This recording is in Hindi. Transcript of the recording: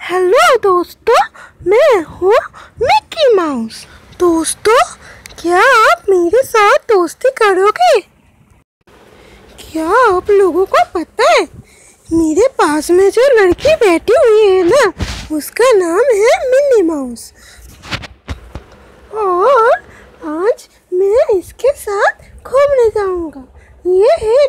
हेलो दोस्तों, मैं हूँ मिक्की माउस। दोस्तों, क्या आप मेरे साथ दोस्ती करोगे? क्या आप लोगों को पता है मेरे पास में जो लड़की बैठी हुई है ना, उसका नाम है मिनी माउस। और आज मैं इसके साथ घूमने जाऊंगा। ये है